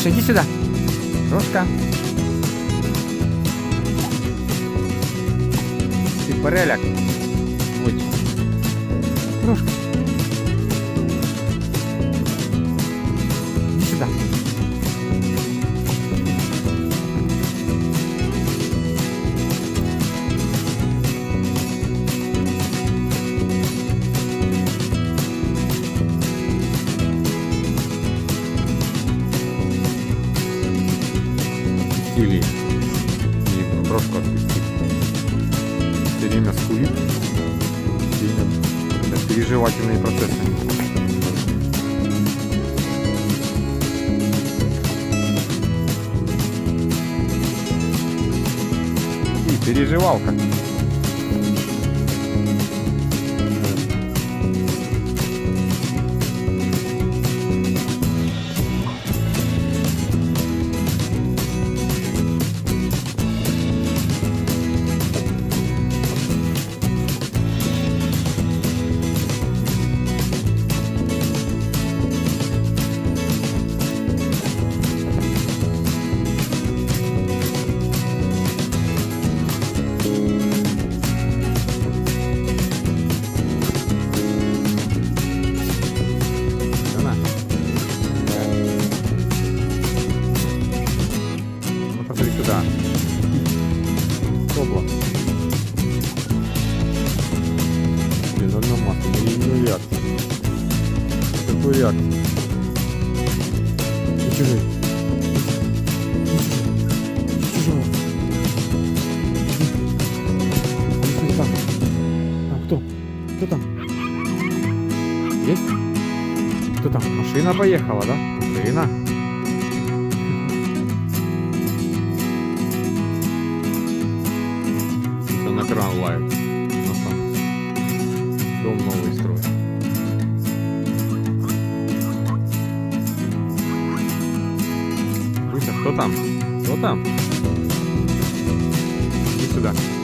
Миша, иди сюда. Крошка. Ты пореляк. Ой. Крошка. Иди сюда. Или и крошку отпустить. Все время скулит. Это переживательные процессы. И переживалка. Да. Обла. Блин, одна масса. Ну реакция. Какой реакция? Ты чужой. Чужого. Там. Там кто? Кто там? Есть? Кто там? Машина поехала, да? Машина. На кран лает. Дом новый строит. Руся, кто там? Кто там? Иди сюда.